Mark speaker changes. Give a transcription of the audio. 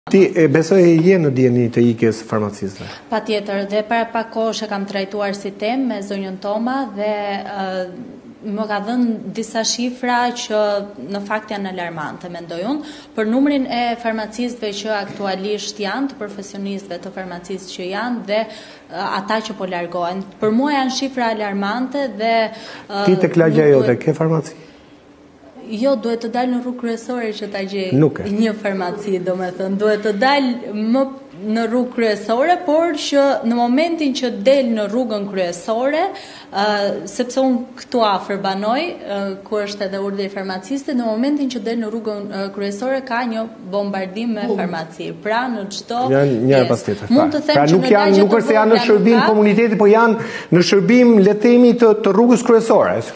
Speaker 1: Ti besoj je në dieni të ikjes farmacistëve?
Speaker 2: Patjetër, dhe para pak kohësh e kam trajtuar si temë me zonjën Toma dhe më ka dhënë disa shifra që në fakt janë alarmante, mendoj unë, për numrin e farmacistëve që aktualisht janë, të profesionistëve të farmacistë që janë dhe ata që po largohen. Për mua janë shifra alarmante dhe
Speaker 1: Ti tek lagja jote ke farmaci?
Speaker 2: Jo, duhet të dalë në rrugë kryesore që ta gjej
Speaker 1: një
Speaker 2: farmaci, domethënë, duhet të dalë më në rrugë kryesore, por që në momentin që del në rrugën kryesore, sepse unë këtu afër banoj, ku është edhe urdhri farmacistë, në momentin që del në rrugën kryesore ka një bombardim me farmaci. Pra në çdo
Speaker 1: njëra pas tjetër.
Speaker 2: Mund të them
Speaker 1: pra
Speaker 2: që
Speaker 1: nuk është se janë në shërbim komuniteti, po janë në shërbim, le të themi, të rrugës kryesore.